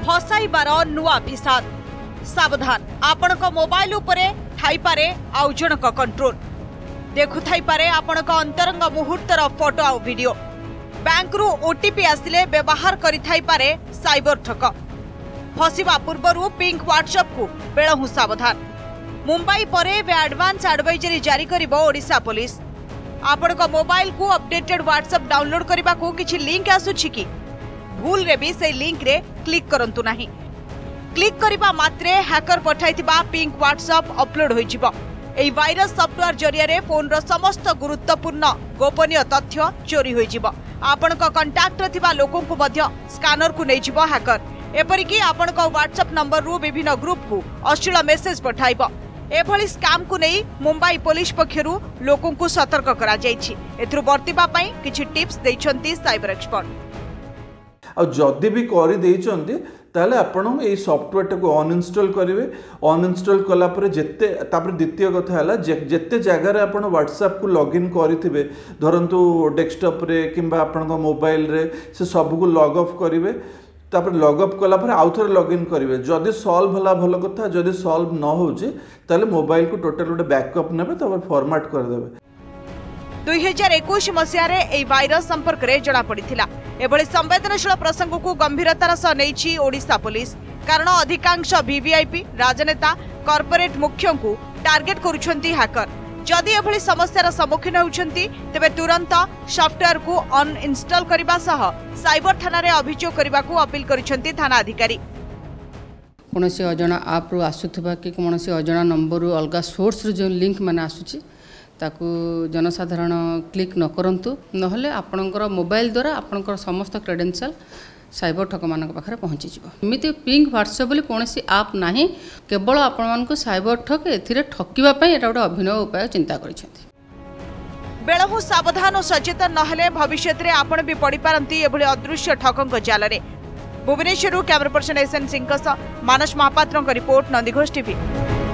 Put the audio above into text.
फसाइबार नुआ फिसाद। सावधान, आपणक मोबाइल उपरे थाई पारे आउ जनक कंट्रोल। देखु थाई पारे आपणक अंतरंग मुहूर्तर फोटो आउ वीडियो। बैंक रु ओटीपी आसिले व्यवहार करि थाई पारे साइबर ठक। फसिबा पूर्वरु पिंक व्हाट्सएप को बेलहु सावधान। मुंबई परे एडवांस एडवाइजरी जारी करिबो ओडिशा पुलिस। आपणक मोबाइल को अपडेटेड व्हाट्सएप डाउनलोड करबा को किछि लिंक आसुछि कि भूल रे भी से लिंक रे क्लिक करंतु नाही। क्लिक करिबा मात्रे हैकर पठाइतिबा पिंक व्हाट्सएप अपलोड होई जिवो। एई वायरस सॉफ्टवेयर जरिया रे फोन रो समस्त गुरुत्वपूर्ण गोपनीय तथ्य चोरी होई जिवो। आपणक कांटेक्ट रे थिबा लोकन को मध्य स्कैनर को नै जिवो हैकर। एपरिकी आपणक व्हाट्सएप नंबर रु विभिन्न ग्रुप को अश्लील मेसेज पठाइबो। एभली स्कैम को नहीं मुंबई पुलिस पक्षरु लोकन को सतर्क करा जायछि। एथरु बर्तिबा पई किछि टिप्स दैछन्ती साइबर एक्सपर्ट। आ जदि भी करि दैछन्ती ताले आपण ए सॉफ्टवेयर को अनइंस्टॉल करिवे। अनइंस्टॉल कला परे जेते तापर द्वितीय कथा हला जेते जगह रे आपण व्हाट्सएप को लॉगिन करिथिबे धरंतु डेस्कटॉप रे किंबा आपण मोबाइल रे से सब को लॉग ऑफ करिवे। तापर लॉग अप कला पर आउ थोड़े लॉगिन करेंगे। जदि सॉल्व होला भल कथा, जदि सॉल्व न होउची ताले मोबाइल को टोटल गोटे बैकअप नेबे तापर फॉर्मेट कर देबे। 2021 मसिया रे एई वायरस संपर्क रे जणा पड़िथिला। एभली संवेदनशील प्रसंग को गंभीरतार सह नेछि ओडिशा पुलिस। कारण अधिकांश वीवीआईपी राजनेता कॉर्पोरेट मुख्यों को टार्गेट करूछंती हैकर। जदि एभली समस्यार सम्मुखीन होउछंती तेबे तुरंत सॉफ्टवेयर को अनइंस्टॉल करिबा सह साइबर थाना रे अभियोग करिबा को अपील करिसंती थाना अधिकारी। कोनोसी अजणा आप रु आसुथबा कि कोनोसी अजणा नंबर रु अलगा सोर्स रे जो लिंक माने आसुची ताकू जनसाधारण क्लिक न करंतु। नहले आपनकर मोबाइल द्वारा आपनकर समस्त क्रेडेंशियल साइबर ठक मान पाखे पहुँची एमती पिंक व्हाट्सएप बोली कौन आप ना केवल आपण साइबर ठक ए ठकवाई एटा गोटे अभिनव उपाय चिंता कर। बेलहु सावधान और सचेतन नहले भविष्य में आपण भी पड़ी पारती एभली अदृश्य ठकंक जाल में। Bhubaneswar camera person SN Singh Manas Mahapatra report, Nandighosh TV.